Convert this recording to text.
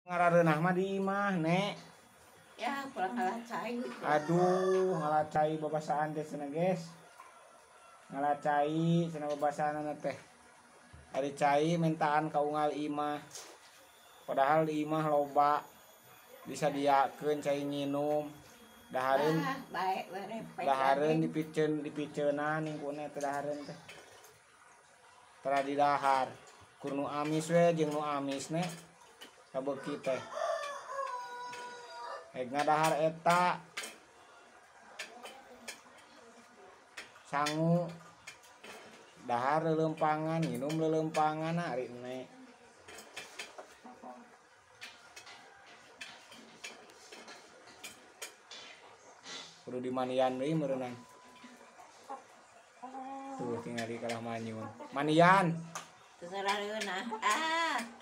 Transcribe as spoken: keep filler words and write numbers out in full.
Ngarareunah mah di imah nek. Ya pulang ngalacai. Aduh ngalacai babasaan teh cenah geus. Ngalacai cenah babasaanna teh. Ari cai mentaan ka unggal imah. Padahal di imah loba disadiakeun cai nginum. Dahareun Ah, baik bare. dahareun dipiceun dipiceunan ningkuna teh dahareun teh. Tara di dahar. Kur nu amis we jeung nu amis nek. Kabeuki teh. Ek ngadahar eta sangu dahar lelempangan nginum lelempangan ari nek kudu dimanian deui meureunang tuh tinggal di kalah manyun manian Terserah leunah. Ah.